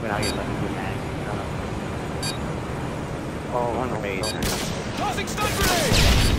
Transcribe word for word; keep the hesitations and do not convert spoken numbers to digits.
but now you're letting me mag. Oh, amazing. Tossing stun grenade!